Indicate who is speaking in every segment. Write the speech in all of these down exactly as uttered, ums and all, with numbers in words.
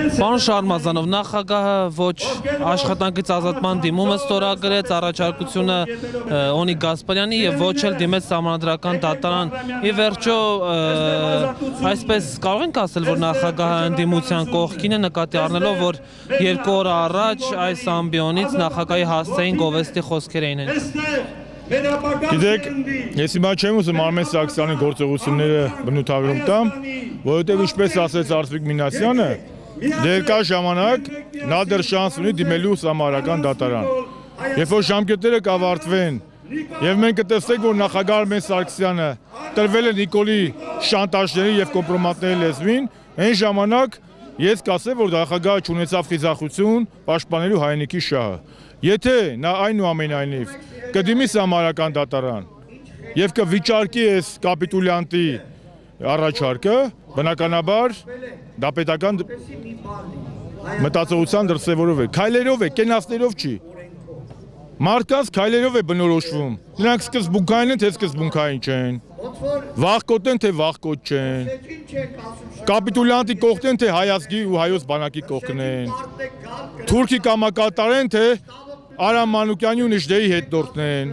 Speaker 1: Պարոն Շարմազանով, նախագահը ոչ աշխատանքից ազատման դիմումը ստորագրեց, առաջարկությունը Օնիկ Գասպարյանի եւ ոչ էլ դիմեց սահմանադրական դատարան։ Ի վերջո, այսպես կարող ենք ասել, որ նախագահը ընդդիմության կողքին է, նկատի առնելով, որ երկու օր առաջ այս ամբիոնից նախագահի հասցեին գովեստի խոսքեր էին հենց։
Speaker 2: Գիտեք, ես հիմա չեմ ուզում Արմեն Սարգսյանի գործողությունները բնութագրում տամ, որովհետև ինչպես ասեց Արծվիկ Մինասյանը, երկար ժամանակ նա դեռ շանս ունի դիմելու սահմանադրական դատարան։ Երբ որ ժամկետները կավարտվեն եւ մենք կտեսնենք, որ նախագահ Արմեն Սարգսյանը տրվել է Նիկոլի շանտաժների եւ կոմպրոմատների լեզվին, այն ժամանակ ես կասեմ, որ նախագահը չունեցավ խիզախություն պաշտպանելու հայրենիքի շահը։ Եթե նա այնուամենայնիվ կդիմի սահմանադրական դատարան եւ կվիճարկի այս կապիտուլյանտի առաջարկը, բնականաբար դա պետական մտածողության դրսևորով է, քայլերով է, կենացներով չի։ Մարդկանց քայլերով է բնորոշվում։ Նրանք սկզբունքային են, թե սկզբունքային չեն։ Վախկոտ են, թե վախկոտ չեն։ Կապիտուլյանտի կողքն են, թե հայազգի ու հայոց բանակի կողքն են։ Թուրքի կամակատար են, թե Արամ Մանուկյանի ու Նժդեի հետնորդն են։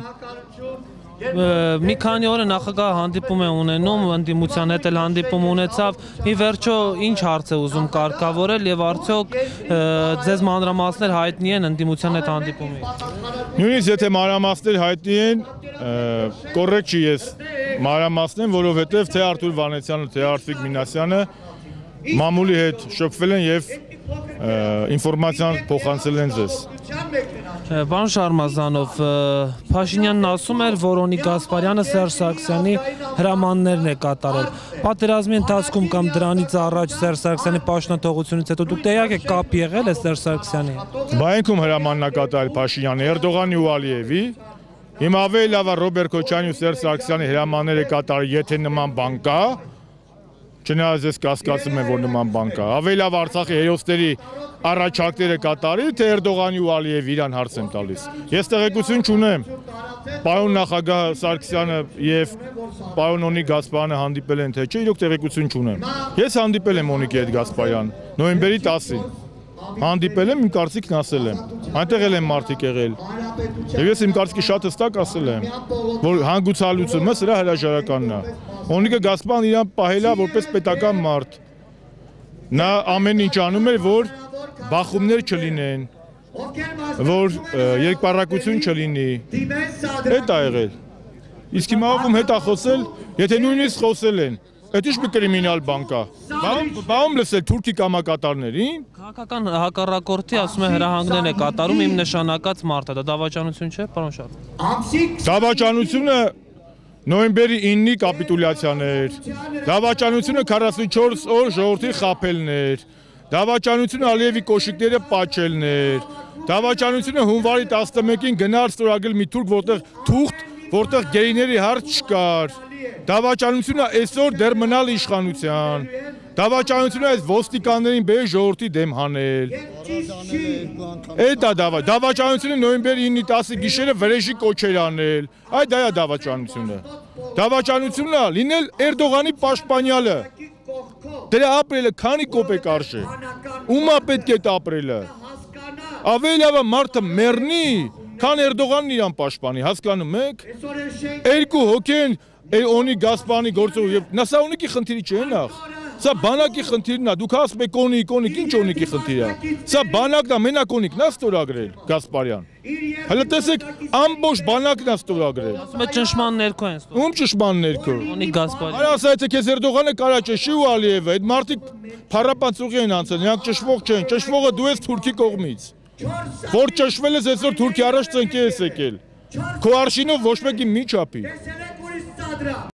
Speaker 1: Մի քանի օր նախագահը հանդիպում է ունենում, ընդդիմության հետ էլ հանդիպում ունեցավ, ի վերջո ինչ հարց է ուզում կարգավորել եւ արդյոք ձեզ մանրամասներ հայտնի են ընդդիմության հետ հանդիպումից։
Speaker 2: Նույնիսկ եթե մանրամասներ հայտնի են, կոռեկտ չի ես մանրամասնեմ, որովհետեւ թե Արթուր Վանեցյանը, թե Արծվիկ Մինասյանը մամուլի հետ շփվել են եւ ինֆորմացիան փոխանցել են ձեզ։
Speaker 1: Պարոն Շարմազանով, Փաշինյանն ասում էր, որ Օնիկ Գասպարյանը Սերժ Սարգսյանի հրամաններն է կատարել։ Պատերազմի ընթացքում կամ դրանից առաջ Սերժ Սարգսյանի պաշտոնաթողությունից հետո դուք տեղյակ եք կապ եղել է Սերժ Սարգսյանի հետ։
Speaker 2: Բա ինքում հրամանն է կատարել Փաշինյանը, Էրդողանի ու Ալիևի։ Հիմա ավելի լավ է Ռոբերտ Քոչարյանի ու Սերժ Սարգսյանի հրամանները կատարել, եթե նման բան կա։ Չնայած ես կասկածում եմ, որ նման բան կա։ Ավելի լավ Արցախի հերոսների առաջարկները կատարի, թե Էրդողանի ու Ալիևի իրան հարց եմ տալիս։ Ես տեղեկություն չունեմ։ Պարոն նախագահ Սարգսյանը եւ պարոն Օնիկ Գասպարյանը հանդիպել են, թե չէ, իրոք տեղեկություն չունեմ։ Ես հանդիպել եմ Օնիկի հետ Գասպարյան, նոյեմբերի տասին։ Հանդիպել եմ, իմ կարծիքն ասել եմ։ Այնտեղ էլ եմ մարդիկ եղել։ Եվ ես իմ կարծիքի շատ հստակ ասել եմ, որ հանգուցալուծումը սրա հրաժարականն է։ Օնիկը Գասպարյանը իրան պահել է որպես պետական մարդ։ Նա ամեն ինչ անում էր, որ բախումներ չլինեն, որ երկպառակություն չլինի։ Հետ է եղել։ Իսկ հիմա ում հետ է խոսել, եթե նույնիսկ խոսել են, այդ ինչ մի կրիմինալ բան կա։ Բա ում լսել թուրքի կամակատարներին։
Speaker 1: Քաղաքական հակառակորդի ասում է հրահանգներն է կատարում իմ նշանակած մարդը, դա դավաճանություն չէ, պարոն Շարմազանով։
Speaker 2: Դավաճանությունը նոյեմբերի իննի կապիտուլյացիան էր, դավաճանությունը քառասունչորս օր ժողովրդի խաբելն էր, դավաճանությունը Ալիևի կոշիկները պաչելն էր, դավաճանությունը հունվարի տասնմեկին գնար ստորագրել մի թուրք, որտեղ թուղթ, որտեղ գերիների հարց չկար, դավաճանությունը այսօր դեռ մնալ իշխանության, դավաճանությունը այս ոստիկաններին բերել ժողովրդի դեմ հանել։ Այդ է դավաճանությունը նոյեմբերի իննի տասի գիշերը վրեժի կոչեր անել, այդ դա է դավաճանությունը։ Դավաճանությունն է լինել Էրդողանի պաշտպանյալը։ Դրա ապրելը քանի կոպեկ արժե։ Ումա պետք է ապրելը։ Ավելի լավ է մարդը մեռնի, քան Էրդողանն իրան պաշտպանի, հասկանում եք։ Երկու հոգի են Օնիկ Գասպարյանի գործով եւ նա սա Օնիկի խնդիրի չէ նախ։ Սա բանակի խնդիրն է, դուք ասում եք Օնիկ, Օնիկ, ինչ Օնիկի խնդիր է։ Սա բանակն է, մենակ Օնիկն է ստորագրել Գասպարյան։ Հələ տեսեք, ամբողջ բանակն է ստորագրել։
Speaker 1: Ասում է ճնշման ներքո են ստորագրել։
Speaker 2: Ում ճնշման ներքո։
Speaker 1: Օնիկ Գասպարյան։
Speaker 2: Արա ասա եթե քեզ Էրդողանը կարա ճշի ու Ալիևը, այդ մարդիկ փառապանցուղի են անցել, նրանք ճշվող չեն, ճշվողը դու ես Թուրքի կողմից։ Որ ճշվել ես այսօր Թուրքի առաջ ծնկի ես եկել։ Քո արշինով ոչ մեկի մի չափի։